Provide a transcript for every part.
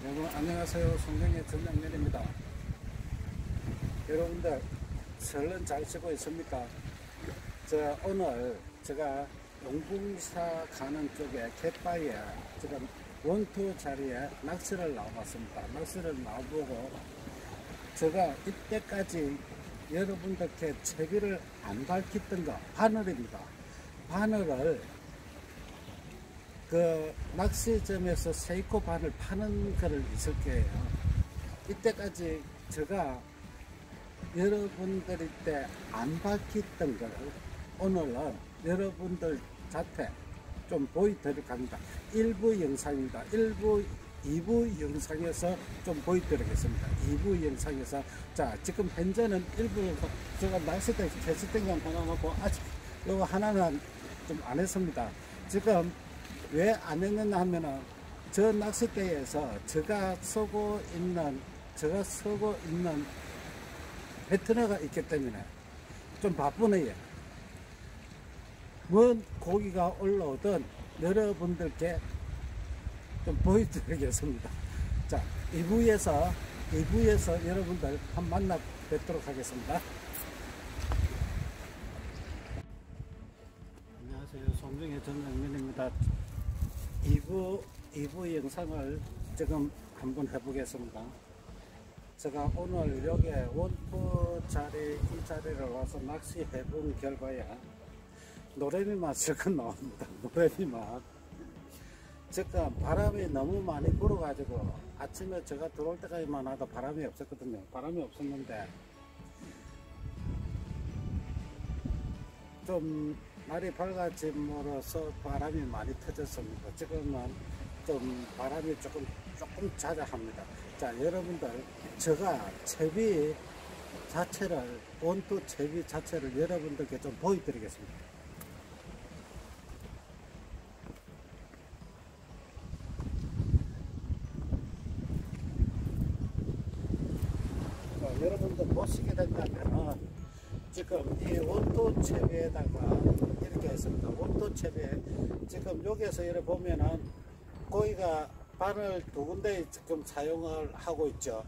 여러분 안녕하세요. 송정의 전장면입니다. 여러분들 설은 잘 쉬고 있습니까? 오늘 제가 용궁사 가는 쪽에 갯바위에 지금 원투 자리에 낚시를 나와봤습니다. 낚시를 나와보고 제가 이때까지 여러분들께 채비를 안 밝혔던 거 바늘입니다. 바늘을 그 낚시점에서 세이코 바늘 파는 거를 있을 거예요. 이때까지 제가 여러분들이 때 안 밝혔던 걸 오늘은 여러분들 자태 좀 보여드릴까 합니다. 일부 영상입니다. 2부 영상에서 좀 보여드리겠습니다. 2부 영상에서 자 지금 현재는 일부 제가 낚싯대 캐스팅감 하나 하고 아직 요거 하나는 좀 안 했습니다. 지금 왜 안 했느냐 하면은 저 낚싯대에서 제가 쓰고 있는 패트너가 있기 때문에 좀 바쁘네요. 먼 고기가 올라오던 여러분들께 좀 보여드리겠습니다. 자, 2부에서 여러분들 한번 만나 뵙도록 하겠습니다. 안녕하세요. 송정의 전장면입니다. 2부 영상을 지금 한번 해보겠습니다. 제가 오늘 여기 원포 자리, 이 자리를 와서 낚시 해본 결과에 노래미만 실컷 나옵니다. 노래미만. 지금 바람이 너무 많이 불어가지고 아침에 제가 들어올 때까지만 하도 바람이 없었거든요. 바람이 없었는데 좀 날이 밝아짐으로써 바람이 많이 터졌습니다. 지금은 좀 바람이 조금 자자합니다. 자, 여러분들 제가 채비 자체를 원투 채비 자체를 여러분들께 좀 보여드리겠습니다. 자, 여러분들 보시게 된다면은 지금 이 원투 채비에다가 이렇게 했습니다. 원투 채비 지금 여기에서 이렇게 보면은 고기가 바늘 두 군데 지금 사용을 하고 있죠.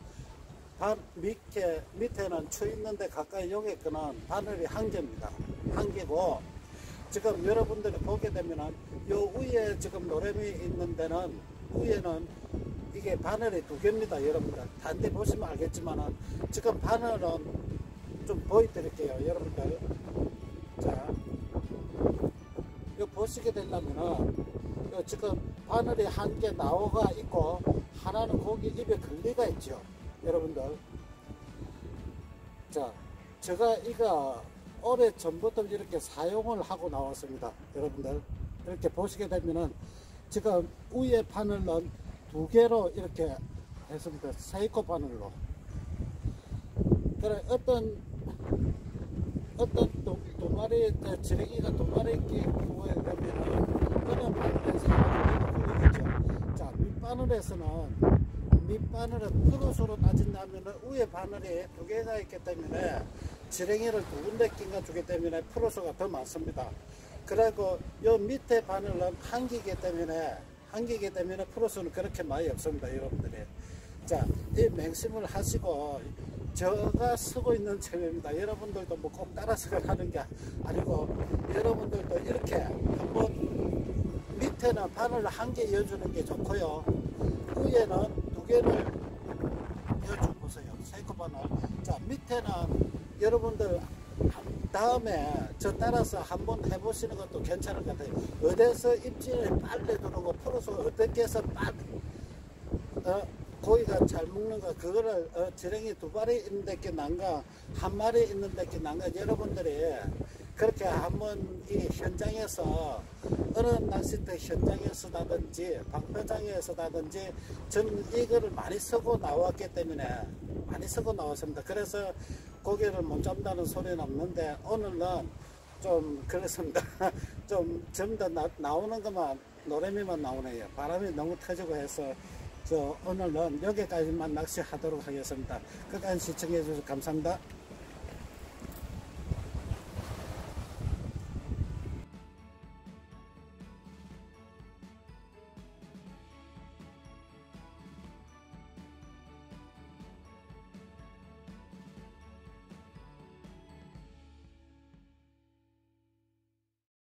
밑에는 추 있는데 가까이 여기 거는 바늘이 한 개입니다. 한 개고 지금 여러분들이 보게 되면은 요 위에 지금 노래미 있는 데는 위에는 이게 바늘이 두 개입니다. 여러분들 단대 보시면 알겠지만은 지금 바늘은 좀 보여드릴게요. 여러분들 자 이거 보시게 되려면은 지금 바늘이 한 개 나오가 있고 하나는 고기 입에 걸리가 있죠. 여러분들 자 제가 이거 오래 전부터 이렇게 사용을 하고 나왔습니다. 여러분들 이렇게 보시게 되면은 지금 위에 바늘은 두 개로 이렇게 했습니다. 세이코 바늘로. 그래 어떤 두 마리 지렁이가 두 마리 구워야 되면은 그런 바늘에서 걸리겠죠. 자 밑바늘은 크로스로 따진다면 위에 바늘이 두 개가 있기 때문에 지렁이를 두 군데 낀가 주기 때문에 프로스가 더 많습니다. 그리고 요 밑에 바늘은 한 개이기 때문에 프로스는 그렇게 많이 없습니다. 여러분들이 자 이 맹심을 하시고 제가 쓰고 있는 채비입니다. 여러분들도 뭐 꼭 따라서 하는 게 아니고 여러분들도 이렇게 한번 밑에는 바늘을 한 개 이어주는 게 좋고요. 위에는 두 개를 이어줘 보세요. 세이코 바늘. 자 밑에는 여러분들 다음에 저 따라서 한번 해보시는 것도 괜찮을 것 같아요. 어디서 입질을 빨리 들어오고 프로스 어떻게 해서 고기가 잘 먹는가 그거를 지렁이 두 마리 있는 데께 난가 한 마리 있는 데께 난가 여러분들이 그렇게 한번 이 현장에서 어느 낚싯대 현장에서라든지 방패장에서라든지 저는 이거를 많이 쓰고 나왔기 때문에 많이 쓰고 나왔습니다. 그래서 고기를 못 잡는다는 소리는 없는데 오늘은 좀 그렇습니다. 좀 전부 다 나오는 것만 노래미만 나오네요. 바람이 너무 터지고 해서 오늘은 여기까지만 낚시하도록 하겠습니다. 끝까지 시청해 주셔서 감사합니다.